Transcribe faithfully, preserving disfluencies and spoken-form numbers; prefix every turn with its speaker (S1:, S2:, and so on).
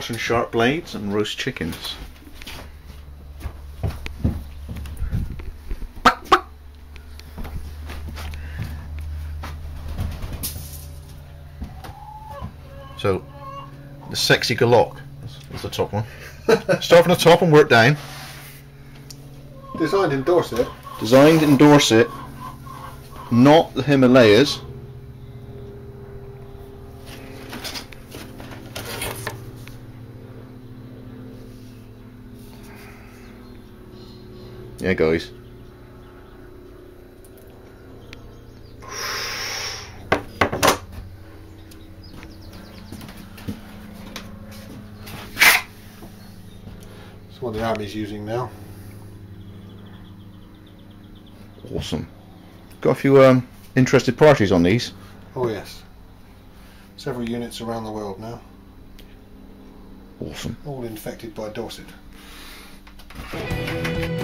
S1: and sharp blades and roast chickens. So, the sexy Glock is the top one. Start from the top and work down.
S2: Designed in Dorset.
S1: Designed in Dorset, not the Himalayas. Yeah, guys.
S2: It's what the army's using now.
S1: Awesome. Got a few um, interested parties on these.
S2: Oh yes. Several units around the world now.
S1: Awesome.
S2: All infected by Dorset.